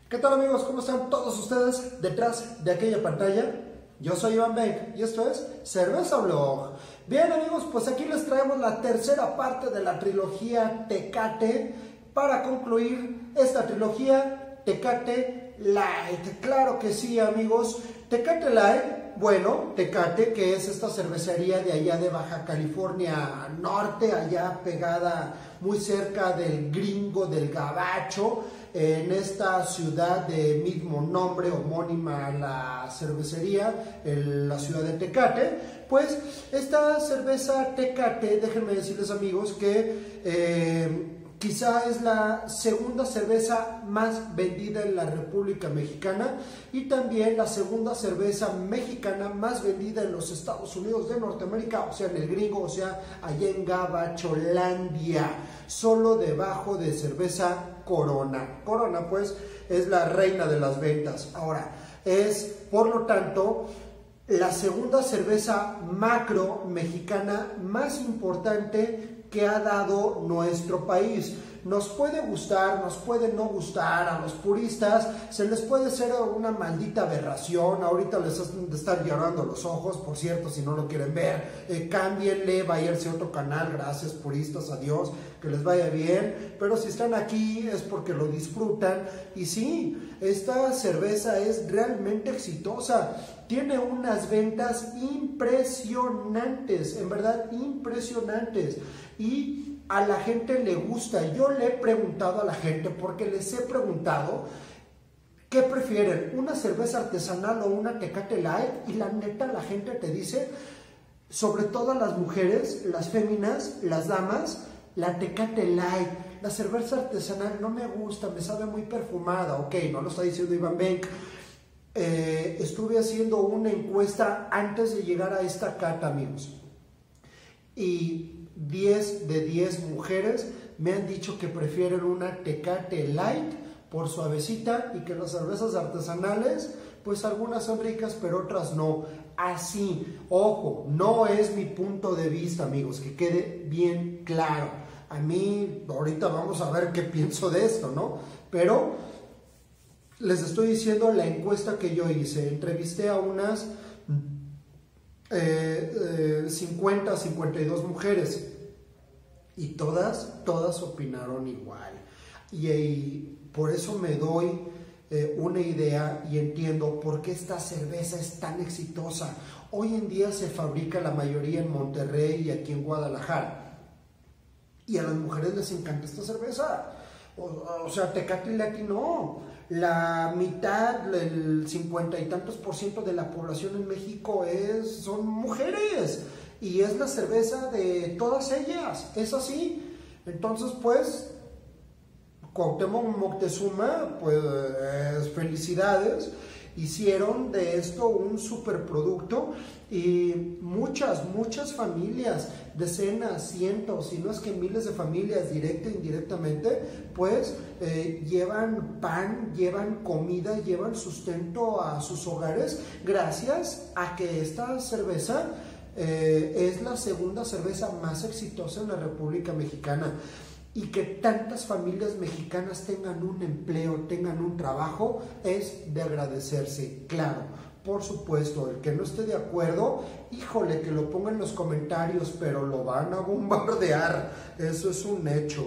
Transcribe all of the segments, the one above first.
¿Qué tal amigos? ¿Cómo están todos ustedes detrás de aquella pantalla? Yo soy Iván Beck y esto es Cerveza Blog. Bien amigos, pues aquí les traemos la tercera parte de la trilogía Tecate para concluir esta trilogía Tecate Light. Claro que sí amigos, Tecate Light, bueno, Tecate, que es esta cervecería de allá de Baja California Norte, allá pegada muy cerca del Gringo, del Gabacho, en esta ciudad de mismo nombre, homónima a la cervecería, en la ciudad de Tecate. Pues esta cerveza Tecate, déjenme decirles amigos que quizá es la segunda cerveza más vendida en la República Mexicana y también la segunda cerveza mexicana más vendida en los Estados Unidos de Norteamérica, o sea en el Gringo, o sea allá en Gabacholandia, solo debajo de cerveza Corona. Corona pues es la reina de las ventas. Ahora es por lo tanto la segunda cerveza macro mexicana más importante que ha dado nuestro país. Nos puede gustar, nos puede no gustar, a los puristas se les puede ser una maldita aberración. Ahorita les están llorando los ojos, por cierto, si no lo quieren ver, cámbienle, váyanse a otro canal, gracias puristas, adiós, que les vaya bien. Pero si están aquí es porque lo disfrutan. Y sí, esta cerveza es realmente exitosa, tiene unas ventas impresionantes, en verdad impresionantes, y a la gente le gusta. Yo le he preguntado a la gente, porque les he preguntado ¿qué prefieren? ¿Una cerveza artesanal o una Tecate Light? Y la neta la gente te dice, sobre todo las mujeres, las féminas, las damas, la Tecate Light. La cerveza artesanal no me gusta, me sabe muy perfumada. Ok, no lo está diciendo Iván Beck. Estuve haciendo una encuesta antes de llegar a esta cata, amigos, y 10 de 10 mujeres me han dicho que prefieren una Tecate Light por suavecita, y que las cervezas artesanales, pues algunas son ricas pero otras no. Así, ojo, no es mi punto de vista amigos, que quede bien claro. A mí, ahorita vamos a ver qué pienso de esto, ¿no? Pero les estoy diciendo la encuesta que yo hice. Entrevisté a unas 50, 52 mujeres y todas opinaron igual. Y por eso me doy una idea y entiendo por qué esta cerveza es tan exitosa. Hoy en día se fabrica la mayoría en Monterrey y aquí en Guadalajara. Y a las mujeres les encanta esta cerveza. O sea, Tecate Light no. La mitad, el 50 y tantos % de la población en México son mujeres. Y es la cerveza de todas ellas. Es así. Entonces, pues, Cuauhtémoc Moctezuma, pues, felicidades. Hicieron de esto un superproducto y muchas familias, decenas, cientos, si no es que miles de familias, directa e indirectamente, pues llevan pan, llevan comida, llevan sustento a sus hogares gracias a que esta cerveza es la segunda cerveza más exitosa en la República Mexicana. Y que tantas familias mexicanas tengan un empleo, tengan un trabajo, es de agradecerse. Claro, por supuesto, el que no esté de acuerdo, híjole, que lo ponga en los comentarios, pero lo van a bombardear, eso es un hecho.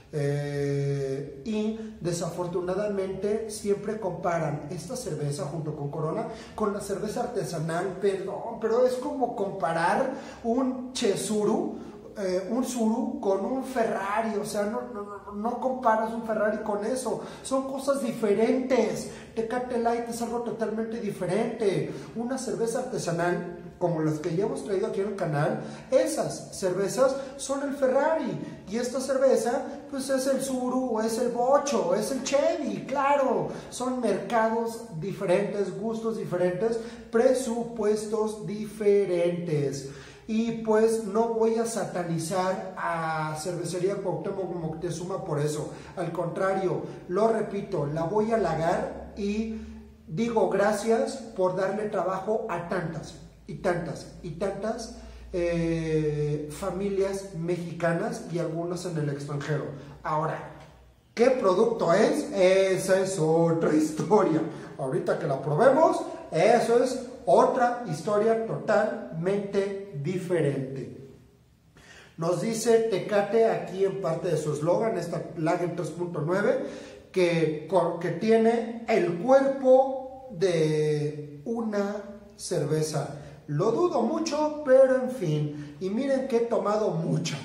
Y desafortunadamente siempre comparan esta cerveza junto con Corona con la cerveza artesanal. Perdón, pero es como comparar un Chesuru, un Suru con un Ferrari. O sea, no comparas un Ferrari con eso, son cosas diferentes. Tecate Light es algo totalmente diferente. Una cerveza artesanal como las que ya hemos traído aquí en el canal, esas cervezas son el Ferrari, y esta cerveza pues es el Suru, es el Bocho, es el Chevy. Claro, son mercados diferentes, gustos diferentes, presupuestos diferentes. Y pues no voy a satanizar a Cervecería Cuauhtémoc Moctezuma por eso. Al contrario, lo repito, la voy a halagar y digo gracias por darle trabajo a tantas y tantas y tantas familias mexicanas y algunas en el extranjero. Ahora, ¿Qué producto es? Esa es otra historia. Ahorita que la probemos, eso es otra historia totalmente diferente. Nos dice Tecate aquí en parte de su eslogan, esta Lager 3.9, que tiene el cuerpo de una cerveza. Lo dudo mucho, pero en fin. Y miren que he tomado mucha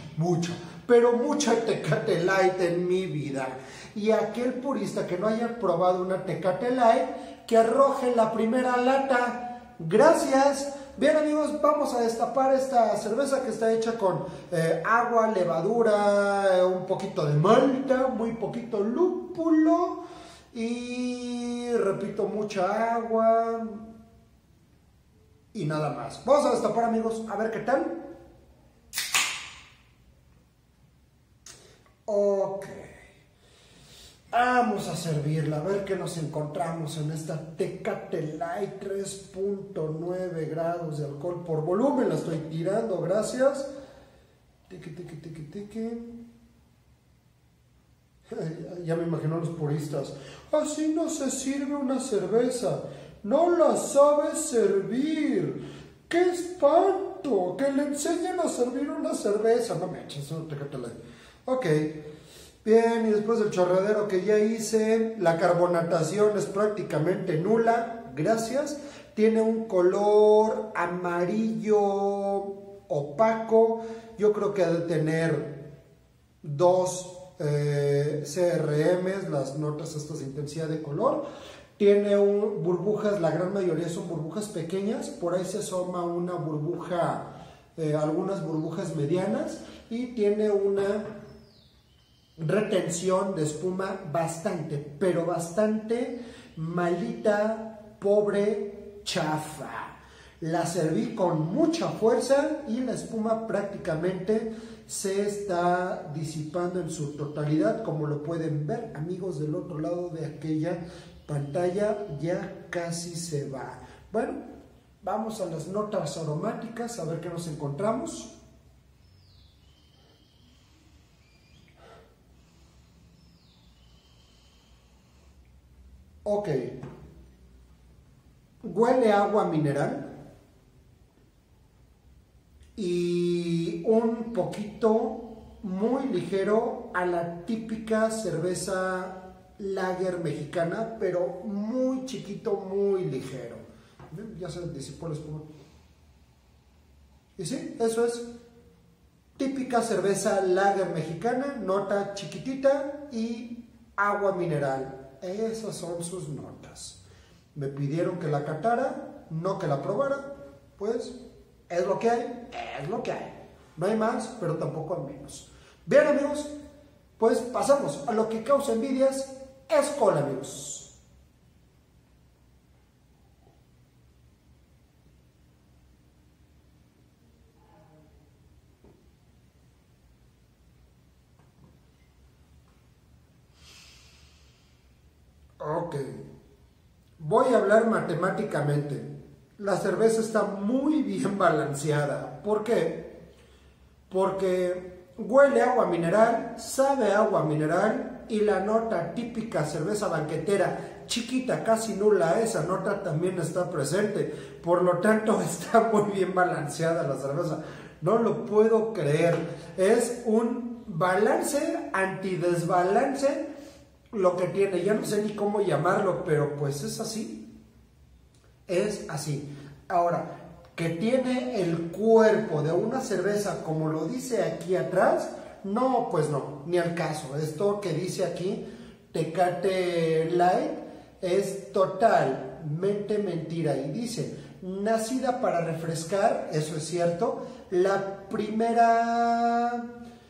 Tecate Light en mi vida. Y aquel purista que no haya probado una Tecate Light, que arroje la primera lata. Gracias. Bien amigos, vamos a destapar esta cerveza que está hecha con agua, levadura, un poquito de malta, muy poquito lúpulo y, repito, mucha agua y nada más. Vamos a destapar amigos, a ver qué tal. Ok. Vamos a servirla, a ver qué nos encontramos en esta Tecate Light 3.9 grados de alcohol por volumen. La estoy tirando, gracias. Ya me imagino los puristas. Así no se sirve una cerveza. No la sabes servir. ¡Qué espanto! Que le enseñen a servir una cerveza. No me eches un Tecate Light. Ok. Bien, y después del chorreadero que ya hice, la carbonatación es prácticamente nula, gracias. Tiene un color amarillo opaco, yo creo que ha de tener 2 CRMs, las notas estas de intensidad de color. Tiene burbujas, la gran mayoría son burbujas pequeñas, por ahí se asoma una burbuja, algunas burbujas medianas, y tiene una retención de espuma bastante, pero bastante malita, pobre, chafa. La serví con mucha fuerza y la espuma prácticamente se está disipando en su totalidad, como lo pueden ver amigos del otro lado de aquella pantalla, ya casi se va. Bueno, vamos a las notas aromáticas a ver qué nos encontramos. Ok, huele a agua mineral y un poquito muy ligero a la típica cerveza lager mexicana, pero muy chiquito, muy ligero. Ya se disipó la espuma. Y sí, eso es típica cerveza lager mexicana, nota chiquitita y agua mineral. Esas son sus notas. Me pidieron que la catara, no que la probara. Pues es lo que hay, es lo que hay. No hay más, pero tampoco hay menos. Bien amigos, pues pasamos a lo que causa envidias. Skol amigos. Ok, voy a hablar matemáticamente. La cerveza está muy bien balanceada. ¿Por qué? Porque huele a agua mineral, sabe a agua mineral y la nota típica cerveza banquetera, chiquita, casi nula, esa nota también está presente. Por lo tanto, está muy bien balanceada la cerveza. No lo puedo creer. Es un balance antidesbalance lo que tiene, ya no sé ni cómo llamarlo, pero pues es así, es así. Ahora, que tiene el cuerpo de una cerveza como lo dice aquí atrás, no, pues no, ni al caso. Esto que dice aquí, Tecate Light, es totalmente mentira. Y dice, nacida para refrescar, eso es cierto, la primera...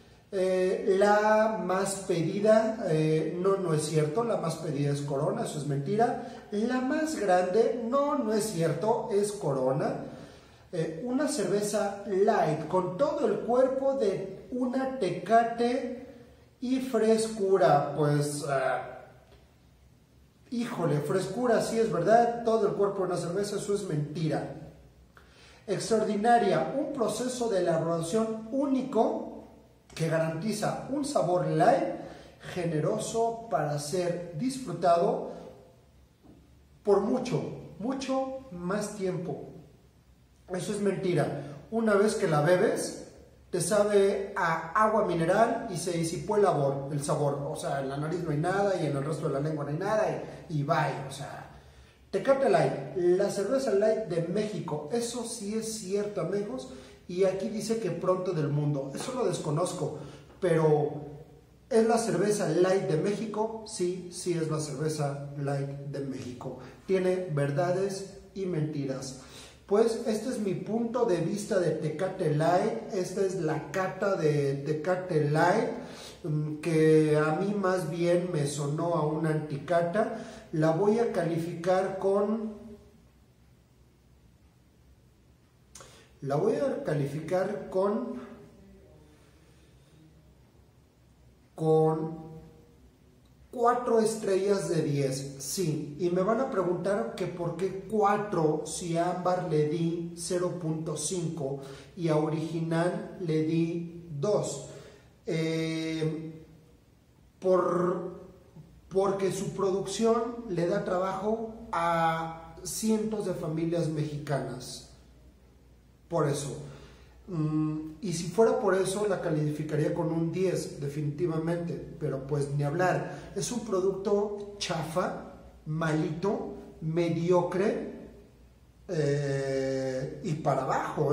la más pedida, no es cierto, la más pedida es Corona, eso es mentira. La más grande, no es cierto, es Corona. Una cerveza light con todo el cuerpo de una Tecate y frescura, pues, híjole, frescura sí es verdad, todo el cuerpo de una cerveza, eso es mentira. Extraordinaria, un proceso de elaboración único que garantiza un sabor light generoso para ser disfrutado por mucho, mucho más tiempo. Eso es mentira. Una vez que la bebes, te sabe a agua mineral y se disipó el sabor. O sea, en la nariz no hay nada y en el resto de la lengua no hay nada y bye. O sea, Tecate Light, la cerveza light de México. Eso sí es cierto, amigos. Y aquí dice que pronto del mundo. Eso lo desconozco, pero ¿es la cerveza light de México? Sí, sí es la cerveza light de México. Tiene verdades y mentiras. Pues este es mi punto de vista de Tecate Light. Esta es la cata de Tecate Light, que a mí más bien me sonó a una anticata. La voy a calificar con... 4 estrellas de 10, sí. Y me van a preguntar que por qué 4 si a Ámbar le di 0.5 y a Original le di 2. Porque su producción le da trabajo a cientos de familias mexicanas. Por eso. Y si fuera por eso, la calificaría con un 10, definitivamente. Pero pues ni hablar. Es un producto chafa, malito, mediocre y para abajo,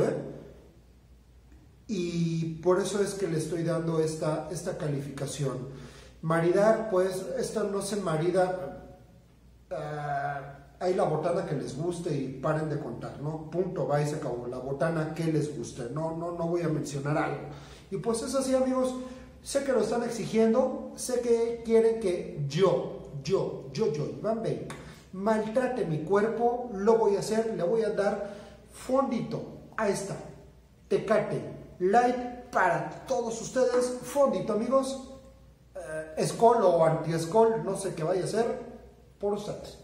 Y por eso es que le estoy dando esta calificación. Maridar, pues, esta no se marida. Hay la botana que les guste y paren de contar, ¿no? Punto, va y se acabó. La botana que les guste, no voy a mencionar algo. Y pues es así, amigos. Sé que lo están exigiendo, sé que quieren que yo, Iván Bake, maltrate mi cuerpo. Lo voy a hacer, le voy a dar fondito a esta Tecate Light para todos ustedes. Fondito, amigos. Skol o anti-skol, no sé qué vaya a ser por ustedes.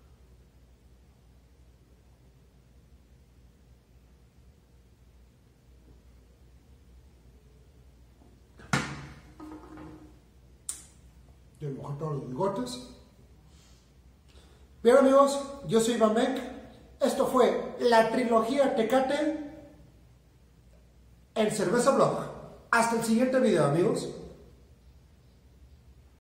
Yo mojé todos los bigotes. Bien, amigos, yo soy Iván Beck. Esto fue la trilogía Tecate en Cerveza Blog. Hasta el siguiente video, amigos.